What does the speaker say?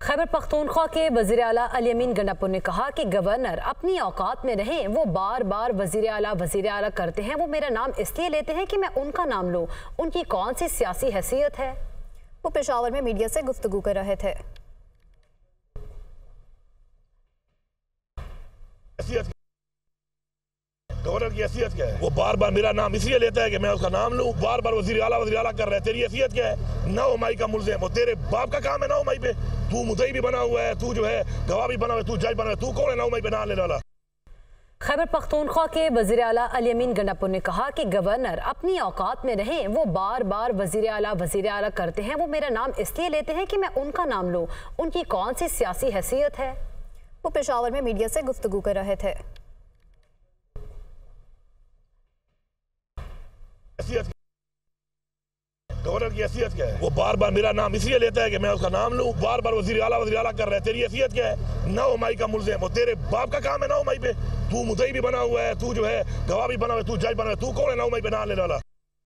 खैबर पख्तूनख्वा के वज़ीर आला अली अमीन गंडापुर ने कहा कि गवर्नर अपनी औकात में रहें। वो बार बार वज़ीर आला करते हैं। वो मेरा नाम इसलिए लेते हैं कि मैं उनका नाम लूं। उनकी कौन सी सियासी हैसियत है? वो पेशावर में मीडिया से गुफ्तगू कर रहे थे। गवर्नर की हैसियत क्या है? वो बार बार मेरा नाम इसलिए लेता है कि मैं उसका नाम लूं। बार बार वज़ीर आला कर रहे हैं। तेरी हैसियत क्या है? 9 मई का मुल्ज़िम। वो तेरे बाप का काम है 9 मई पे। तू मुद्दई भी बना हुआ है, तू जो है गवाह भी बना हुआ है, तू जज बना हुआ है। तू कौन है 9 मई पे नाम लेने वाला? खैबर पख्तूनख्वा के वज़ीर आला अली अमीन गंडापुर ने कहा कि गवर्नर अपनी औकात में रहें। वो बार बार वज़ीर आला करते हैं। वो मेरा नाम इसलिए लेते हैं कि मैं उनका नाम लूं। उनकी कौन सी सियासी हैसियत है? वो पेशावर में मीडिया से गुफ्तगू कर रहे थे। गवर्नर की हैसियत क्या है? वो बार बार मेरा नाम इसलिए लेता है कि मैं उसका नाम लूं। बार बार वज़ीर आला कर रहे हैं। तेरी हैसियत क्या है? 9 मई का मुल्ज़िम। वो तेरे बाप का काम है 9 मई पे। तू मुद्दई भी बना हुआ है, तू जो है गवाह भी बना हुआ है, तू जज बना हुआ है। तू कौन है 9 मई पे नाम लेने वाला?